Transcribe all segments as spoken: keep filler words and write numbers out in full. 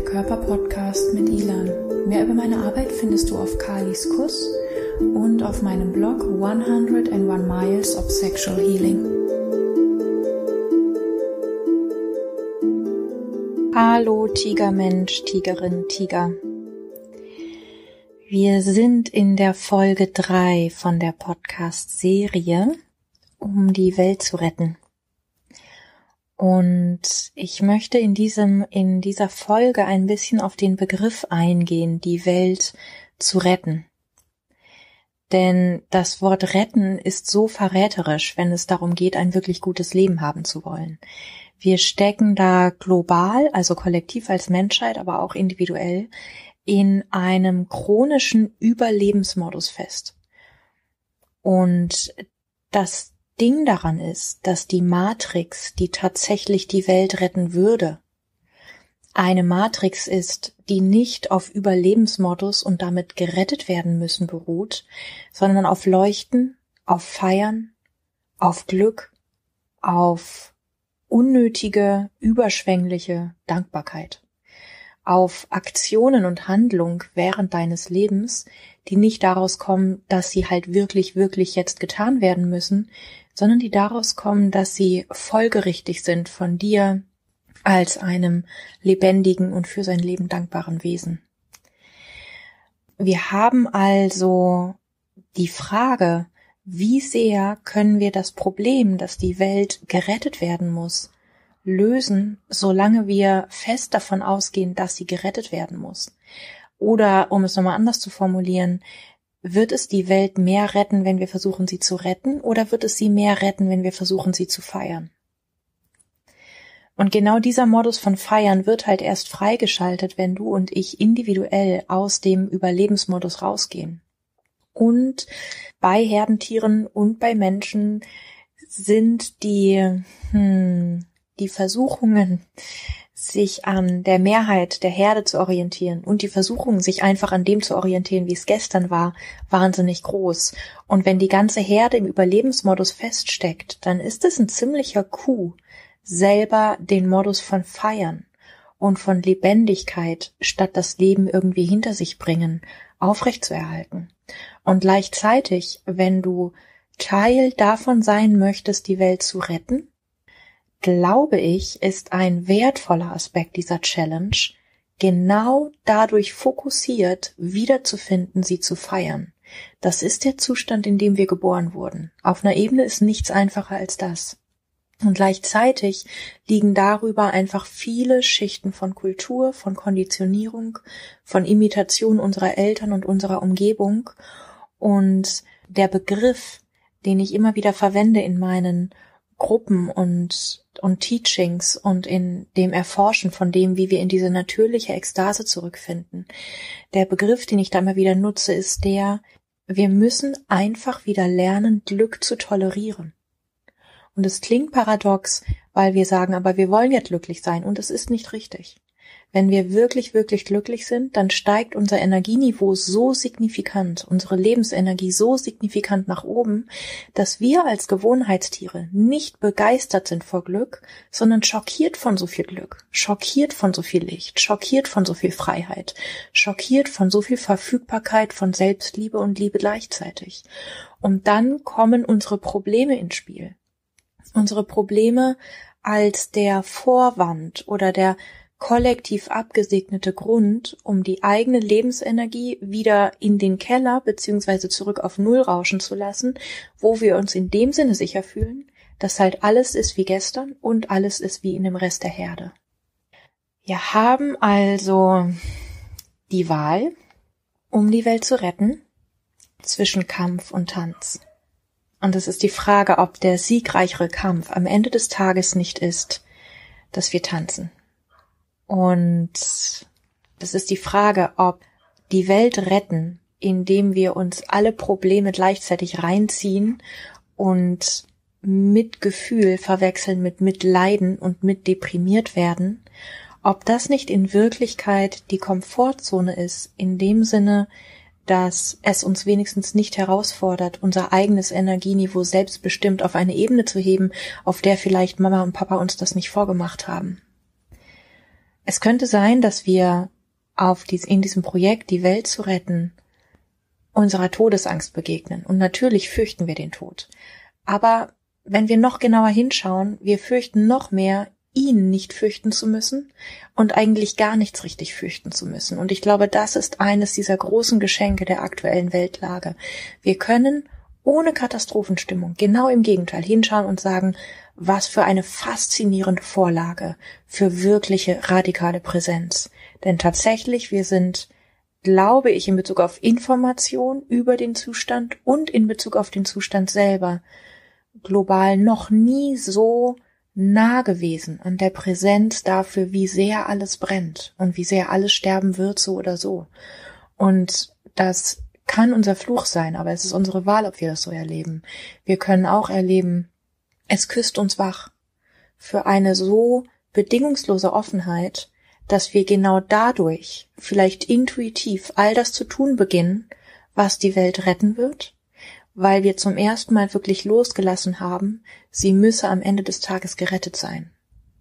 Körper-Podcast mit Ilan. Mehr über meine Arbeit findest du auf Kalis Kuss und auf meinem Blog hundertundeins Miles of Sexual Healing. Hallo Tigermensch, Tigerin, Tiger. Wir sind in der Folge drei von der Podcast-Serie, um die Welt zu retten. Und ich möchte in diesem, in dieser Folge ein bisschen auf den Begriff eingehen, die Welt zu retten. Denn das Wort retten ist so verräterisch, wenn es darum geht, ein wirklich gutes Leben haben zu wollen. Wir stecken da global, also kollektiv als Menschheit, aber auch individuell, in einem chronischen Überlebensmodus fest. Und das Ding daran ist, dass die Matrix, die tatsächlich die Welt retten würde, eine Matrix ist, die nicht auf Überlebensmodus und damit gerettet werden müssen beruht, sondern auf Leuchten, auf Feiern, auf Glück, auf unnötige, überschwängliche Dankbarkeit, auf Aktionen und Handlung während deines Lebens, die nicht daraus kommen, dass sie halt wirklich, wirklich jetzt getan werden müssen, sondern die daraus kommen, dass sie folgerichtig sind von dir als einem lebendigen und für sein Leben dankbaren Wesen. Wir haben also die Frage, wie sehr können wir das Problem, dass die Welt gerettet werden muss, lösen, solange wir fest davon ausgehen, dass sie gerettet werden muss. Oder, um es nochmal anders zu formulieren, wird es die Welt mehr retten, wenn wir versuchen, sie zu retten, oder wird es sie mehr retten, wenn wir versuchen, sie zu feiern? Und genau dieser Modus von Feiern wird halt erst freigeschaltet, wenn du und ich individuell aus dem Überlebensmodus rausgehen. Und bei Herdentieren und bei Menschen sind die, hm, die Versuchungen, sich an der Mehrheit der Herde zu orientieren und die Versuchung, sich einfach an dem zu orientieren, wie es gestern war, wahnsinnig groß. Und wenn die ganze Herde im Überlebensmodus feststeckt, dann ist es ein ziemlicher Coup, selber den Modus von Feiern und von Lebendigkeit, statt das Leben irgendwie hinter sich bringen, aufrechtzuerhalten. Und gleichzeitig, wenn du Teil davon sein möchtest, die Welt zu retten, glaube ich, ist ein wertvoller Aspekt dieser Challenge, genau dadurch fokussiert, wiederzufinden, sie zu feiern. Das ist der Zustand, in dem wir geboren wurden. Auf einer Ebene ist nichts einfacher als das. Und gleichzeitig liegen darüber einfach viele Schichten von Kultur, von Konditionierung, von Imitation unserer Eltern und unserer Umgebung. Und der Begriff, den ich immer wieder verwende in meinen Gruppen und und Teachings und in dem Erforschen von dem, wie wir in diese natürliche Ekstase zurückfinden. Der Begriff, den ich da immer wieder nutze, ist der, wir müssen einfach wieder lernen, Glück zu tolerieren. Und es klingt paradox, weil wir sagen, aber wir wollen ja glücklich sein, und es ist nicht richtig. Wenn wir wirklich, wirklich glücklich sind, dann steigt unser Energieniveau so signifikant, unsere Lebensenergie so signifikant nach oben, dass wir als Gewohnheitstiere nicht begeistert sind vor Glück, sondern schockiert von so viel Glück, schockiert von so viel Licht, schockiert von so viel Freiheit, schockiert von so viel Verfügbarkeit, von Selbstliebe und Liebe gleichzeitig. Und dann kommen unsere Probleme ins Spiel. Unsere Probleme als der Vorwand oder der kollektiv abgesegnete Grund, um die eigene Lebensenergie wieder in den Keller beziehungsweise zurück auf Null rauschen zu lassen, wo wir uns in dem Sinne sicher fühlen, dass halt alles ist wie gestern und alles ist wie in dem Rest der Herde. Wir haben also die Wahl, um die Welt zu retten, zwischen Kampf und Tanz. Und es ist die Frage, ob der siegreichere Kampf am Ende des Tages nicht ist, dass wir tanzen. Und das ist die Frage, ob die Welt retten, indem wir uns alle Probleme gleichzeitig reinziehen und Mitgefühl verwechseln mit Mitleiden und mit deprimiert werden, ob das nicht in Wirklichkeit die Komfortzone ist, in dem Sinne, dass es uns wenigstens nicht herausfordert, unser eigenes Energieniveau selbstbestimmt auf eine Ebene zu heben, auf der vielleicht Mama und Papa uns das nicht vorgemacht haben. Es könnte sein, dass wir auf dies, in diesem Projekt, die Welt zu retten, unserer Todesangst begegnen. Und natürlich fürchten wir den Tod. Aber wenn wir noch genauer hinschauen, wir fürchten noch mehr, ihn nicht fürchten zu müssen und eigentlich gar nichts richtig fürchten zu müssen. Und ich glaube, das ist eines dieser großen Geschenke der aktuellen Weltlage. Wir können ohne Katastrophenstimmung, genau im Gegenteil, hinschauen und sagen, was für eine faszinierende Vorlage für wirkliche radikale Präsenz. Denn tatsächlich, wir sind, glaube ich, in Bezug auf Information über den Zustand und in Bezug auf den Zustand selber global noch nie so nah gewesen an der Präsenz dafür, wie sehr alles brennt und wie sehr alles sterben wird, so oder so. Und das kann unser Fluch sein, aber es ist unsere Wahl, ob wir das so erleben. Wir können auch erleben, es küsst uns wach für eine so bedingungslose Offenheit, dass wir genau dadurch vielleicht intuitiv all das zu tun beginnen, was die Welt retten wird, weil wir zum ersten Mal wirklich losgelassen haben, sie müsse am Ende des Tages gerettet sein.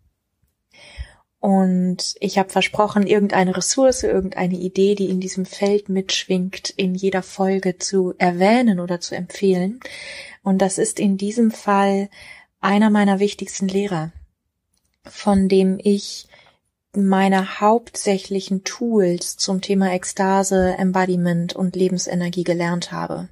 Und ich habe versprochen, irgendeine Ressource, irgendeine Idee, die in diesem Feld mitschwingt, in jeder Folge zu erwähnen oder zu empfehlen. Und das ist in diesem Fall einer meiner wichtigsten Lehrer, von dem ich meine hauptsächlichen Tools zum Thema Ekstase, Embodiment und Lebensenergie gelernt habe.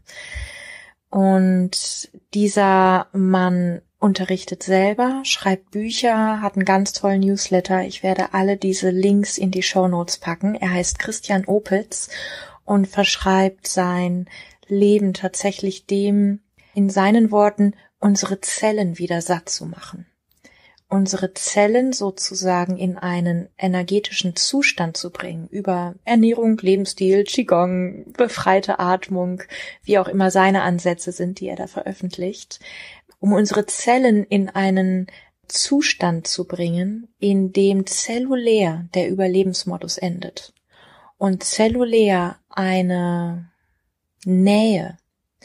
Und dieser Mann unterrichtet selber, schreibt Bücher, hat einen ganz tollen Newsletter. Ich werde alle diese Links in die Shownotes packen. Er heißt Christian Opitz und verschreibt sein Leben tatsächlich dem, in seinen Worten, unsere Zellen wieder satt zu machen. Unsere Zellen sozusagen in einen energetischen Zustand zu bringen, über Ernährung, Lebensstil, Qigong, befreite Atmung, wie auch immer seine Ansätze sind, die er da veröffentlicht, um unsere Zellen in einen Zustand zu bringen, in dem zellulär der Überlebensmodus endet und zellulär eine Nähe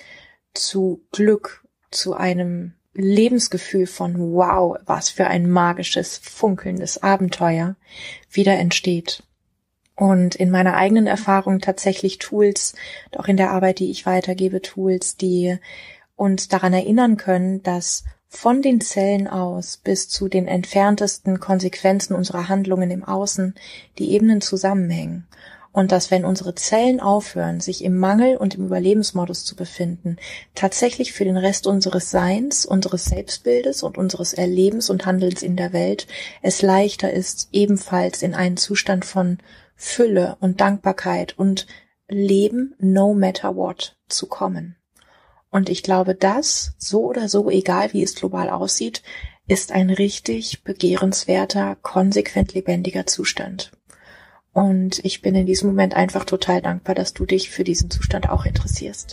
zu Glück, zu einem Lebensgefühl von wow, was für ein magisches, funkelndes Abenteuer wieder entsteht. Und in meiner eigenen Erfahrung tatsächlich Tools, auch in der Arbeit, die ich weitergebe, Tools, die uns daran erinnern können, dass von den Zellen aus bis zu den entferntesten Konsequenzen unserer Handlungen im Außen die Ebenen zusammenhängen. Und dass, wenn unsere Zellen aufhören, sich im Mangel und im Überlebensmodus zu befinden, tatsächlich für den Rest unseres Seins, unseres Selbstbildes und unseres Erlebens und Handelns in der Welt es leichter ist, ebenfalls in einen Zustand von Fülle und Dankbarkeit und Leben no matter what zu kommen. Und ich glaube, das, so oder so, egal wie es global aussieht, ist ein richtig begehrenswerter, konsequent lebendiger Zustand. Und ich bin in diesem Moment einfach total dankbar, dass du dich für diesen Zustand auch interessierst.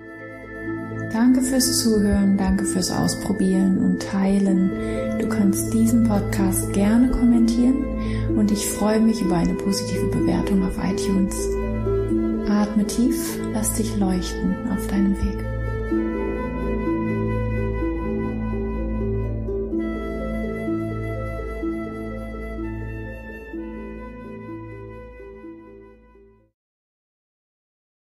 Danke fürs Zuhören, danke fürs Ausprobieren und Teilen. Du kannst diesen Podcast gerne kommentieren und ich freue mich über eine positive Bewertung auf iTunes. Atme tief, lass dich leuchten auf deinem Weg.